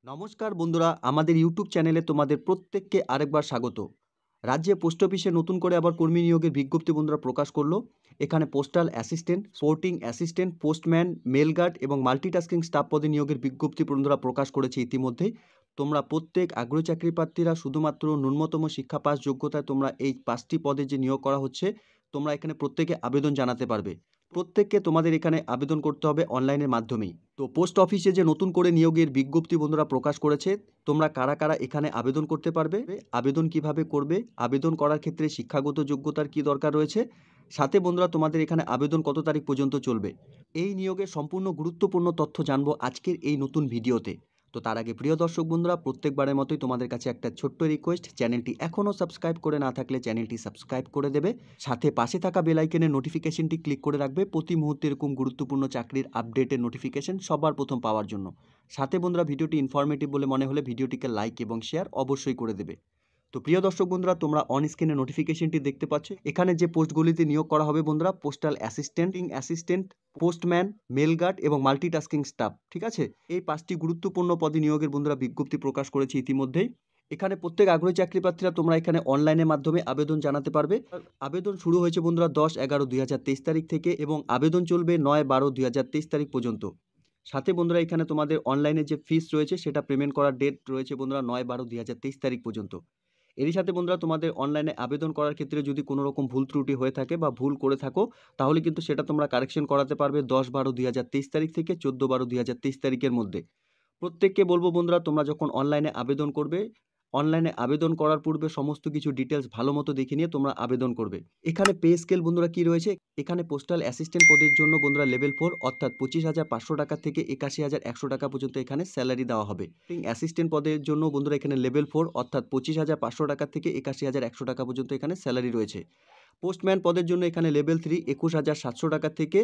নমস্কার বন্ধুরা, আমাদের ইউটিউব চ্যানেলে তোমাদের প্রত্যেককে আরেকবার স্বাগত। রাজ্যে পোস্ট অফিসে নতুন করে আবার কর্মী নিয়োগের বিজ্ঞপ্তি বন্ধুরা প্রকাশ করলো। এখানে postal assistant, sorting assistant, postman, mail guard এবং মাল্টিটাস্কিং স্টাফ পদে নিয়োগের বিজ্ঞপ্তি বন্ধুরা প্রকাশ করেছে ইতিমধ্যেই। তোমরা প্রত্যেক আগ্রহী চাকরি প্রার্থীরা শুধুমাত্র ন্যূনতম শিক্ষা পাস যোগ্যতায় তোমরা এই 5টি পদে যে নিয়োগ করা হচ্ছে, তোমরা এখানে প্রত্যেকে আবেদন জানাতে পারবে। প্রত্যেককে তোমাদের এখানে আবেদন করতে হবে অনলাইনের মাধ্যমেই। তো পোস্ট অফিসে যে নতুন করে নিয়োগের বিজ্ঞপ্তি বন্ধুরা প্রকাশ করেছে, তোমরা কারা কারা এখানে আবেদন করতে পারবে, আবেদন কিভাবে করবে, আবেদন করার ক্ষেত্রে শিক্ষাগত যোগ্যতার কি দরকার রয়েছে, সাথে বন্ধুরা তোমাদের এখানে আবেদন কত তারিখ পর্যন্ত চলবে, এই নিয়োগের সম্পূর্ণ গুরুত্বপূর্ণ তথ্য জানবো আজকের এই নতুন ভিডিওতে। তো তার আগে প্রিয় দর্শক বন্ধুরা, প্রত্যেকবারের মতোই তোমাদের কাছে একটা ছোট্ট রিকোয়েস্ট, চ্যানেলটি এখনও সাবস্ক্রাইব করে না থাকলে চ্যানেলটি সাবস্ক্রাইব করে দেবে, সাথে পাশে থাকা বেল আইকনের নোটিফিকেশনটি ক্লিক করে রাখবে প্রতি মুহূর্তে এরকম গুরুত্বপূর্ণ চাকরির আপডেটের নোটিফিকেশন সবার প্রথম পাওয়ার জন্য। সাথে বন্ধুরা ভিডিওটি ইনফরমেটিভ বলে মনে হলে ভিডিওটিকে লাইক এবং শেয়ার অবশ্যই করে দেবে। তো প্রিয় দর্শক বন্ধুরা, তোমরা অন স্ক্রিনে নোটিফিকেশনটি দেখতে পাচ্ছ। এখানে যে পোস্টগুলিতে নিয়োগ করা হবে বন্ধুরা, postal assistant, postman, mail guard এবং মাল্টিটাস্কিং স্টাফ, ঠিক আছে। এই 5টি গুরুত্বপূর্ণ পদে নিয়োগের বন্ধুরা বিজ্ঞপ্তি প্রকাশ করেছে ইতিমধ্যেই। এখানে প্রত্যেক আগ্রহী চাকরি প্রার্থীরা তোমরা এখানে অনলাইনের মাধ্যমে আবেদন জানাতে পারবে। আবেদন শুরু হয়েছে বন্ধুরা 10/11/2023 তারিখ থেকে এবং আবেদন চলবে 9/12/2023 তারিখ পর্যন্ত। সাথে বন্ধুরা এখানে তোমাদের অনলাইনে যে ফিস রয়েছে সেটা পেমেন্ট করার ডেট রয়েছে বন্ধুরা 9/12/2023 তারিখ পর্যন্ত। এরই সাথে বন্ধুরা তোমাদের অনলাইনে আবেদন করার ক্ষেত্রে যদি কোনো রকম ভুল ত্রুটি হয়ে থাকে বা ভুল করে থাকো, তাহলে কিন্তু সেটা তোমরা কারেকশন করাতে পারবে 10/12/2023 তারিখ থেকে 14/12/2023 তারিখের মধ্যে। প্রত্যেককে বলবো বন্ধুরা, তোমরা যখন অনলাইনে আবেদন করবে, অনলাইনে আবেদন করার পূর্বে সমস্ত কিছু ডিটেলস ভালো মতো দেখে নিয়ে তোমরা আবেদন করবে। এখানে পে স্কেল বন্ধুরা কি রয়েছে, এখানে পোস্টাল অ্যাসিস্ট্যান্ট পদের জন্য বন্ধুরা লেভেল 4 অর্থাৎ 25,500 টাকা থেকে 81,100 টাকা পর্যন্ত এখানে স্যালারি দেওয়া হবে। অ্যাসিস্ট্যান্ট পদের জন্য বন্ধুরা এখানে লেভেল 4 অর্থাৎ 25,500 টাকা থেকে 81,100 টাকা পর্যন্ত এখানে স্যালারি রয়েছে। পোস্টম্যান পদের জন্য এখানে লেভেল 3 21,700 টাকা থেকে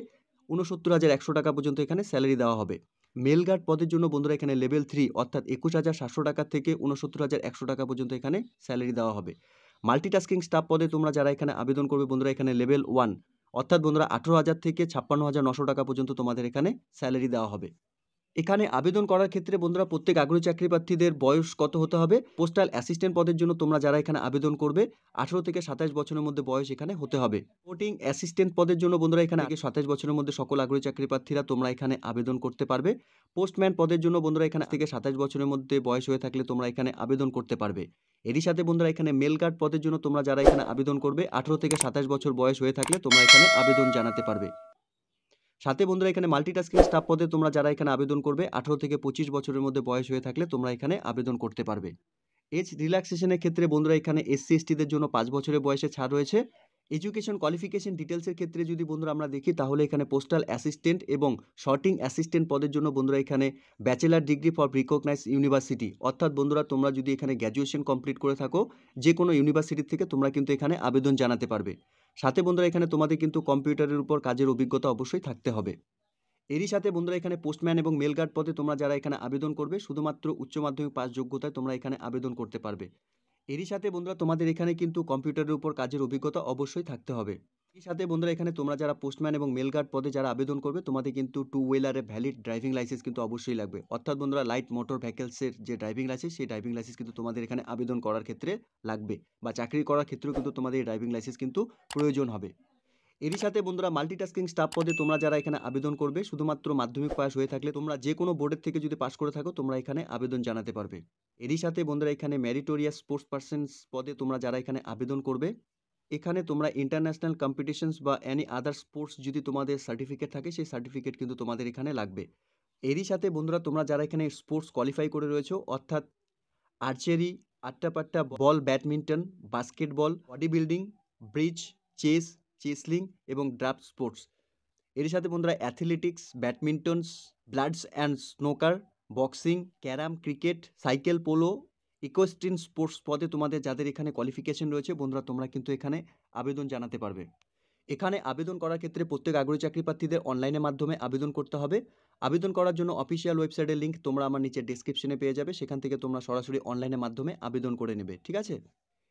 69,100 টাকা পর্যন্ত এখানে স্যালারি দেওয়া হবে। মেল গার্ড পদের জন্য বন্ধুরা এখানে লেভেল 3 অর্থাৎ 21,700 টাকা থেকে 69,100 টাকা পর্যন্ত এখানে স্যালারি দেওয়া হবে। মাল্টিটাস্কিং স্টাফ পদে তোমরা যারা এখানে আবেদন করবে বন্ধুরা এখানে লেভেল 1 অর্থাৎ বন্ধুরা 18,000 থেকে 56,900 টাকা পর্যন্ত তোমাদের এখানে স্যালারি দেওয়া হবে। এখানে আবেদন করার ক্ষেত্রে বন্ধুরা প্রত্যেক আগ্রহী চাকরি প্রার্থীদের বয়স কত হতে হবে, পোস্টাল অ্যাসিস্ট্যান্ট পদের জন্য তোমরা যারা এখানে আবেদন করবে 18 থেকে 27 বছরের মধ্যে বয়স এখানে হতে হবে। ভোটিং অ্যাসিস্ট্যান্ট পদের জন্য বন্ধুরা এখানে আগে 27 বছরের মধ্যে সকল আগ্রহী চাকরি প্রার্থীরা তোমরা এখানে আবেদন করতে পারবে। পোস্টম্যান পদের জন্য বন্ধুরা এখানে থেকে 27 বছরের মধ্যে বয়স হয়ে থাকলে তোমরা এখানে আবেদন করতে পারবে। এরই সাথে বন্ধুরা এখানে মেল গার্ড পদের জন্য তোমরা যারা এখানে আবেদন করবে 18 থেকে 27 বছর বয়স হয়ে থাকলে তোমরা এখানে আবেদন জানাতে পারবে। সাথে বন্ধুরা এখানে মাল্টিটাস্কিং স্টাফ পদে তোমরা যারা এখানে আবেদন করবে 18 থেকে 25 বছরের মধ্যে বয়স হয়ে থাকলে তোমরা এখানে আবেদন করতে পারবে। এজ রিল্যাক্সেশনের ক্ষেত্রে বন্ধুরা এখানে এসসি এসটিদের জন্য 5 বছরের বয়সে ছাড় রয়েছে। এডুকেশন কোয়ালিফিকেশন ডিটেলসের ক্ষেত্রে যদি বন্ধুরা আমরা দেখি, তাহলে এখানে পোস্টাল অ্যাসিস্ট্যান্ট এবং শর্টিং অ্যাসিস্ট্যান্ট পদের জন্য বন্ধুরা এখানে bachelor degree for recognise university অর্থাৎ বন্ধুরা তোমরা যদি এখানে গ্র্যাজুয়েশন কমপ্লিট করে থাকো যে কোনো ইউনিভার্সিটি থেকে তোমরা কিন্তু এখানে আবেদন জানাতে পারবে। সাথে বন্ধুরা এখানে তোমাদের কিন্তু কম্পিউটারের উপর কাজের অভিজ্ঞতা অবশ্যই থাকতে হবে। এরই সাথে বন্ধুরা এখানে পোস্টম্যান এবং মেল গার্ড পদে তোমরা যারা এখানে আবেদন করবে শুধুমাত্র উচ্চ মাধ্যমিক পাস যোগ্যতায় তোমরা এখানে আবেদন করতে পারবে। এরই সাথে বন্ধুরা তোমাদের এখানে কিন্তু কম্পিউটারের উপর কাজের অভিজ্ঞতা অবশ্যই থাকতে হবে। এর সাথে বন্ধুরা এখানে তোমরা যারা পোস্টম্যান এবং মেল গার্ড পদে যারা আবেদন করবে তোমাদের কিন্তু 2 হুইলারের ভ্যালিড ড্রাইভিং লাইসেন্স কিন্তু অবশ্যই লাগবে। অর্থাৎ বন্ধুরা লাইট মোটর ভেহিকলসের যে ড্রাইভিং লাইসেন্স, সেই ড্রাইভিং লাইসেন্স কিন্তু তোমাদের এখানে আবেদন করার ক্ষেত্রে লাগবে, বা চাকরি করার ক্ষেত্রেও কিন্তু তোমাদের এই ড্রাইভিং লাইসেন্স কিন্তু প্রয়োজন হবে। এরই সাথে বন্ধুরা মাল্টিটাস্কিং স্টাফ পদে তোমরা যারা এখানে আবেদন করবে শুধুমাত্র মাধ্যমিক পাস হয়ে থাকলে তোমরা যে কোনো বোর্ডের থেকে যদি পাস করে থাকো তোমরা এখানে আবেদন জানাতে পারবে। এরই সাথে বন্ধুরা এখানে ম্যারিটোরিয়াস স্পোর্টস পারসনস পদে তোমরা যারা এখানে আবেদন করবে, এখানে তোমরা ইন্টারন্যাশনাল কম্পিটিশনস বা এনি আদার স্পোর্টস যদি তোমাদের সার্টিফিকেট থাকে সেই সার্টিফিকেট কিন্তু তোমাদের এখানে লাগবে। এরই সাথে বন্ধুরা তোমরা যারা এখানে স্পোর্টস কোয়ালিফাই করে রয়েছো অর্থাৎ আর্চারি, আট্টাপাট্টা, ball badminton, basketball, body building, bridge, chess, চেসলিং এবং ড্রাফট স্পোর্টস, এর সাথে বন্ধুরা athletics, badmintons, billiards and snooker, boxing, carrom, cricket, cycle polo, equestrian sports পদে তোমাদের যাদের এখানে কোয়ালিফিকেশন রয়েছে বন্ধুরা তোমরা কিন্তু এখানে আবেদন জানাতে পারবে। এখানে আবেদন করার ক্ষেত্রে প্রত্যেক আগ্রহী চাকরি প্রার্থীদের অনলাইনের মাধ্যমে আবেদন করতে হবে। আবেদন করার জন্য অফিসিয়াল ওয়েবসাইটের লিঙ্ক তোমরা আমার নিচে ডেসক্রিপশনে পেয়ে যাবে, সেখান থেকে তোমরা সরাসরি অনলাইনের মাধ্যমে আবেদন করে নেবে, ঠিক আছে।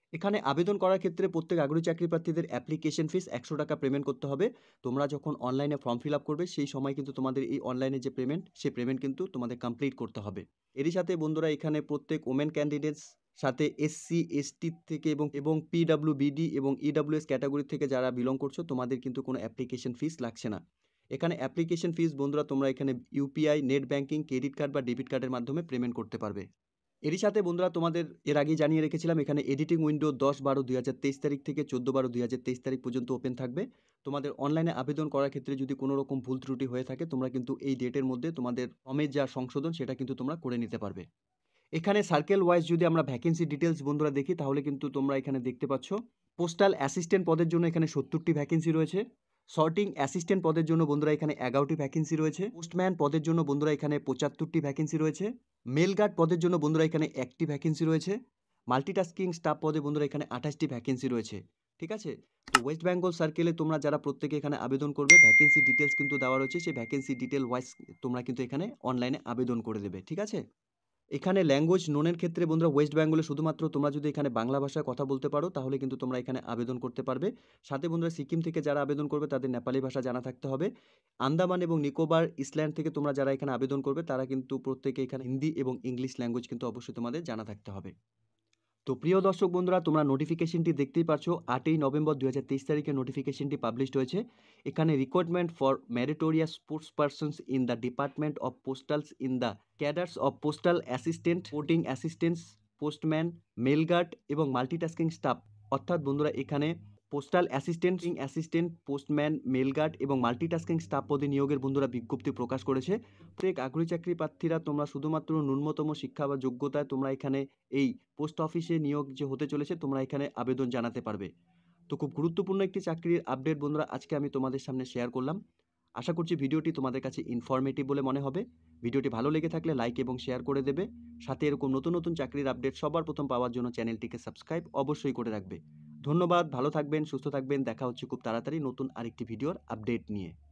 এখানে আবেদন করার ক্ষেত্রে প্রত্যেক আগ্রহী চাকরি প্রার্থীদের অ্যাপ্লিকেশন ফিস ১০০ টাকা পেমেন্ট করতে হবে। তোমরা যখন অনলাইনে ফর্ম ফিল আপ করবে সেই সময় কিন্তু তোমাদের এই অনলাইনে যে পেমেন্ট, সেই পেমেন্ট কিন্তু তোমাদের কমপ্লিট করতে হবে। এরই সাথে বন্ধুরা এখানে প্রত্যেক ওমেন ক্যান্ডিডেটস সাথে এসসি, এসটি থেকে এবং পিডব্লিউবিডি এবং ইডব্লিউএস ক্যাটাগরি থেকে যারা বিলং করছো তোমাদের কিন্তু কোনো অ্যাপ্লিকেশন ফিস লাগছে না। এখানে অ্যাপ্লিকেশন ফিস বন্ধুরা তোমরা এখানে UPI, net banking, credit card বা ডেবিট কার্ডের মাধ্যমে পেমেন্ট করতে পারবে। এরই সাথে বন্ধুরা তোমাদের এর আগেই জানিয়ে রেখেছিলাম এখানে এডিটিং উইন্ডো 10/12/2023 তারিখ থেকে 14/12/2023 তারিখ পর্যন্ত ওপেন থাকবে। তোমাদের অনলাইনে আবেদন করার ক্ষেত্রে যদি কোনো রকম ভুল ত্রুটি হয়ে থাকে তোমরা কিন্তু এই ডেটের মধ্যে তোমাদের ফর্মের যা সংশোধন সেটা কিন্তু তোমরা করে নিতে পারবে। এখানে সার্কেল ওয়াইজ যদি আমরা ভ্যাকেন্সি ডিটেলস বন্ধুরা দেখি তাহলে কিন্তু তোমরা এখানে দেখতে পাচ্ছ পোস্টাল অ্যাসিস্ট্যান্ট পদের জন্য এখানে 70টি ভ্যাকেন্সি রয়েছে। সর্টিং অ্যাসিস্ট্যান্ট পদের জন্য বন্ধুরা এখানে 11টি ভ্যাকেন্সি রয়েছে। পোস্টম্যান পদের জন্য বন্ধুরা এখানে 75টি ভ্যাকেন্সি রয়েছে। মেল গার্ড পদের জন্য বন্ধুরা এখানে 1টি ভ্যাকেন্সি রয়েছে। মাল্টিটাস্কিং স্টাফ পদে বন্ধুরা এখানে 28টি ভ্যাকেন্সি রয়েছে। ঠিক আছে, তো ওয়েস্ট বেঙ্গল সার্কেলে তোমরা যারা প্রত্যেকে এখানে আবেদন করবে ভ্যাকেন্সি ডিটেলস কিন্তু দেওয়া রয়েছে, সেই ভ্যাকেন্সি ডিটেল ওয়াইজ তোমরা কিন্তু এখানে অনলাইনে আবেদন করে দেবে। ঠিক আছে, এখানে ল্যাঙ্গুয়েজ নোনের ক্ষেত্রে বন্ধুরা ওয়েস্ট বেঙ্গলে শুধুমাত্র তোমরা যদি এখানে বাংলা ভাষায় কথা বলতে পারো তাহলে কিন্তু তোমরা এখানে আবেদন করতে পারবে। সাথে বন্ধুরা সিকিম থেকে যারা আবেদন করবে তাদের নেপালি ভাষা জানা থাকতে হবে। আন্দামান এবং নিকোবর ইসল্যান্ড থেকে তোমরা যারা এখানে আবেদন করবে তারা কিন্তু প্রত্যেকে এখানে হিন্দি এবং ইংলিশ ল্যাঙ্গুয়েজ কিন্তু অবশ্যই তোমাদের জানা থাকতে হবে। তো প্রিয় দর্শক বন্ধুরা তোমরা নোটিফিকেশনটি দেখতেই পারছো, 8ই নভেম্বর 2023 তারিখে নোটিফিকেশনটি পাবলিশড হয়েছে। এখানে recruitment for meritorious sports persons in the department of postals in the cadres of postal assistant, sorting assistants, postman, mail guard এবং মাল্টিটাস্কিং স্টাফ। অর্থাৎ বন্ধুরা এখানে postal assistant, postman, mail guard এবং মাল্টিটাস্কিং স্টাফ পদে নিয়োগের বন্ধুরা বিজ্ঞপ্তি প্রকাশ করেছে। প্রত্যেক আগ্রহী চাকরি প্রার্থীরা তোমরা শুধুমাত্র ন্যূনতম শিক্ষা বা যোগ্যতায় তোমরা এখানে এই পোস্ট অফিসে নিয়োগ যে হতে চলেছে তোমরা এখানে আবেদন জানাতে পারবে। তো খুব গুরুত্বপূর্ণ একটি চাকরির আপডেট বন্ধুরা আজকে আমি তোমাদের সামনে শেয়ার করলাম। আশা করছি ভিডিওটি তোমাদের কাছে ইনফরমেটিভ বলে মনে হবে। ভিডিওটি ভালো লেগে থাকলে লাইক এবং শেয়ার করে দেবে। সাথে এরকম নতুন নতুন চাকরির আপডেট সবার প্রথম পাওয়ার জন্য চ্যানেলটিকে সাবস্ক্রাইব অবশ্যই করে রাখবে। ধন্যবাদ, ভালো থাকবেন, সুস্থ থাকবেন। দেখা হচ্ছে খুব তাড়াতাড়ি নতুন আরেকটি ভিডিওর আপডেট নিয়ে।